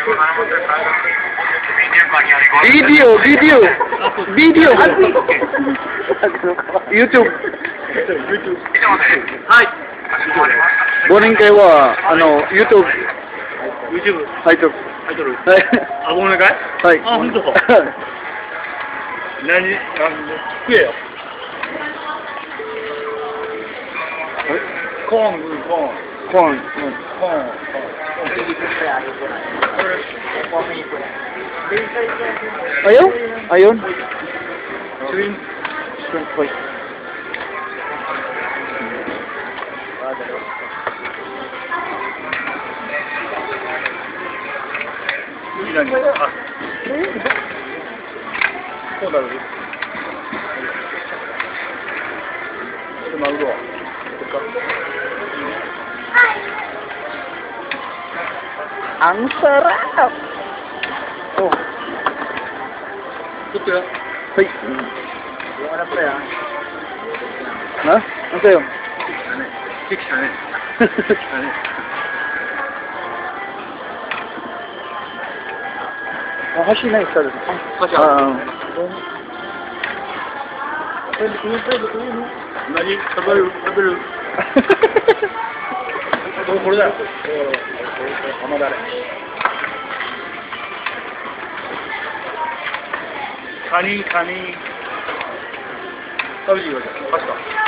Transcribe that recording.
Video. YouTube. Hi. Morning kayo YouTube. YouTube. Hi to. タイトル。 はい。 あ、ごめんなさい。 はい。 あ、ほんと。何食えよ。コーン。 Corn. Ayun. Shrimp. Wait. Ang sarap. Oh. Ito ya. Hey. Yung anak ko ya. Ha? Ano sa'yo? Six na eh. Hashi na isa. Hashi. Nani? Tabaru. これだよ。甘だれ。カニ。食べていいわけ。確か。